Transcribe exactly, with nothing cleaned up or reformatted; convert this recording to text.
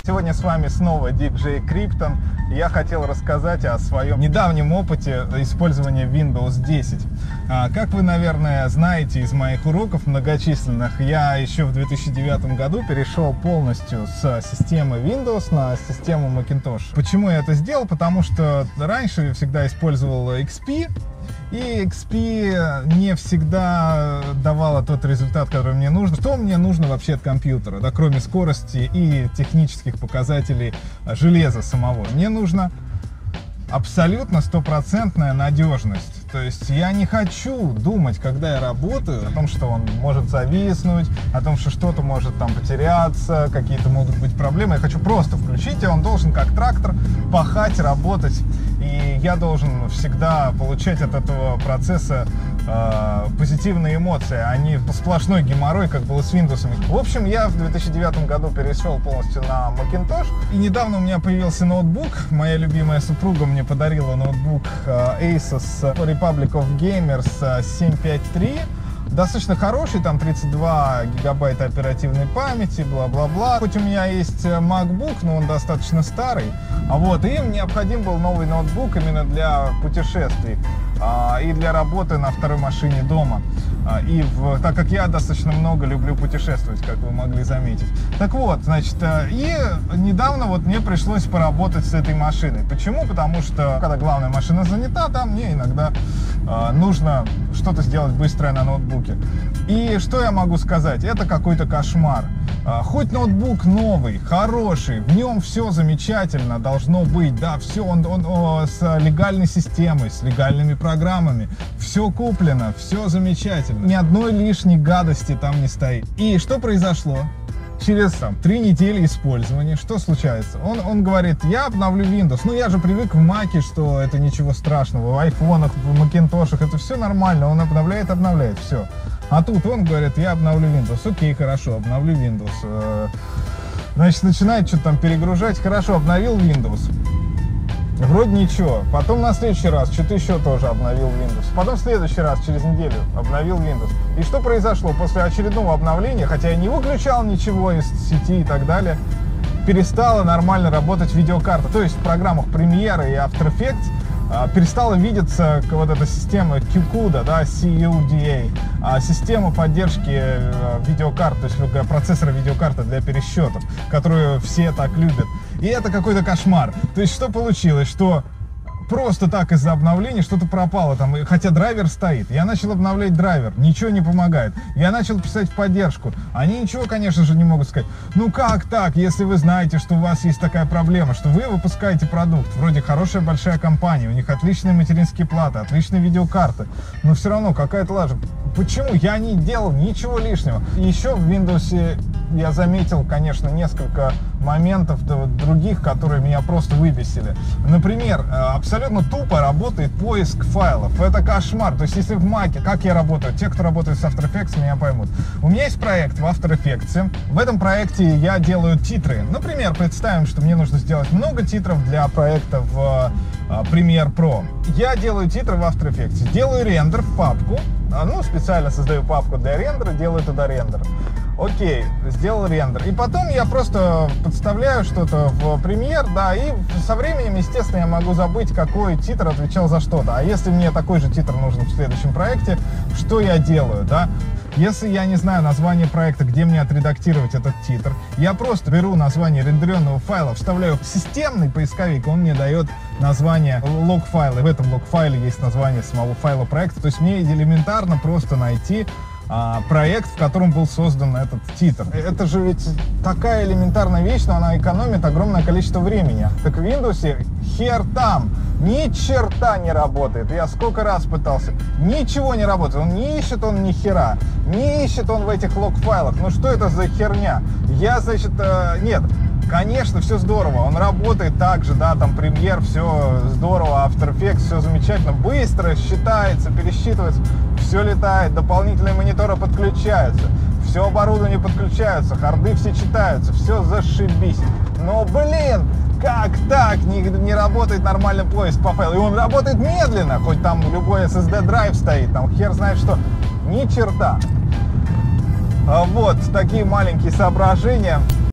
Сегодня с вами снова диджей Криптон. Я хотел рассказать о своем недавнем опыте использования Windows десять. Как вы, наверное, знаете из моих уроков многочисленных, я еще в две тысячи девятом году перешел полностью с системы Windows на систему Macintosh. Почему я это сделал? Потому что раньше я всегда использовал икс пи, и икс пи не всегда давала тот результат, который мне нужен. Что мне нужно вообще от компьютера, да, кроме скорости и технических показателей железа самого? Мне нужно абсолютно стопроцентная надежность. То есть я не хочу думать, когда я работаю, о том, что он может зависнуть, о том, что что-то может там потеряться, какие-то могут быть проблемы. Я хочу просто включить, и он должен как трактор пахать, работать. И я должен всегда получать от этого процесса э, позитивные эмоции, а не сплошной геморрой, как было с Windows. В общем, я в две тысячи девятом году перешел полностью на Macintosh. И недавно у меня появился ноутбук. Моя любимая супруга мне подарила ноутбук э, Asus Republic of Gamers семь пять три. Достаточно хороший, там тридцать два гигабайта оперативной памяти, бла-бла-бла. Хоть у меня есть MacBook, но он достаточно старый. А вот, и им необходим был новый ноутбук именно для путешествий а, и для работы на второй машине дома. А, и в, так как я достаточно много люблю путешествовать, как вы могли заметить. Так вот, значит, и недавно вот мне пришлось поработать с этой машиной. Почему? Потому что, когда главная машина занята, там мне иногда а, нужно что-то сделать быстрое на ноутбуке. И что я могу сказать? Это какой-то кошмар. А, хоть ноутбук новый, хороший, в нем все замечательно должно быть, да, все он, он о, с легальной системой, с легальными программами, все куплено, все замечательно. Ни одной лишней гадости там не стоит. И что произошло? Через там, три недели использования, что случается? Он, он говорит, я обновлю Windows. Ну, я же привык в Маке, что это ничего страшного. В айфонах, в Макинтошах это все нормально. Он обновляет, обновляет, все. А тут он говорит, я обновлю Windows. Окей, хорошо, обновлю Windows. Значит, начинает что-то там перегружать. Хорошо, обновил Windows. Вроде ничего. Потом на следующий раз что-то еще тоже обновил Windows. Потом в следующий раз, через неделю, обновил Windows. И что произошло? После очередного обновления, хотя я не выключал ничего из сети и так далее, перестала нормально работать видеокарта. То есть в программах Premiere и After Effects а, перестала видеться вот эта система кюда, да, си ю ди эй, а, система поддержки а, видеокарт, то есть процессора видеокарты для пересчетов, которую все так любят. И это какой-то кошмар. То есть что получилось? Что просто так из-за обновления что-то пропало там, хотя драйвер стоит. Я начал обновлять драйвер, ничего не помогает. Я начал писать в поддержку. Они ничего, конечно же, не могут сказать. Ну как так, если вы знаете, что у вас есть такая проблема, что вы выпускаете продукт, вроде хорошая большая компания, у них отличные материнские платы, отличные видеокарты, но все равно какая-то лажа. Почему? Я не делал ничего лишнего. Еще в Windows я заметил, конечно, несколько моментов других, которые меня просто выбесили. Например, абсолютно тупо работает поиск файлов. Это кошмар. То есть, если в Маке, как я работаю, те, кто работает с After Effects, меня поймут. У меня есть проект в After Effects. В этом проекте я делаю титры. Например, представим, что мне нужно сделать много титров для проекта в Premiere Pro. Я делаю титры в After Effects. Делаю рендер в папку. Ну, специально создаю папку для рендера, делаю туда рендер. Окей, сделал рендер. И потом я просто подставляю что-то в Premiere, да, и со временем, естественно, я могу забыть, какой титр отвечал за что-то. А если мне такой же титр нужен в следующем проекте, что я делаю, да? Если я не знаю название проекта, где мне отредактировать этот титр, я просто беру название рендеренного файла, вставляю в системный поисковик, он мне дает название лог-файла. И в этом лог-файле есть название самого файла проекта. То есть мне элементарно просто найти а, проект, в котором был создан этот титр. Это же ведь такая элементарная вещь, но она экономит огромное количество времени. Так в Windows хер там, ни черта не работает. Я сколько раз пытался, ничего не работает. Он не ищет, он ни хера. Не ищет он в этих лог-файлах. Ну что это за херня? Я, значит, э, нет. Конечно, все здорово, он работает так же, да, там Premiere, все здорово, After Effects, все замечательно, быстро считается, пересчитывается, все летает, дополнительные мониторы подключаются, все оборудование подключаются, харды все читаются, все зашибись. Но, блин, как так не, не работает нормальный поиск по файлу? И он работает медленно, хоть там любой эс эс ди-драйв стоит, там хер знает что, ни черта. Вот такие маленькие соображения.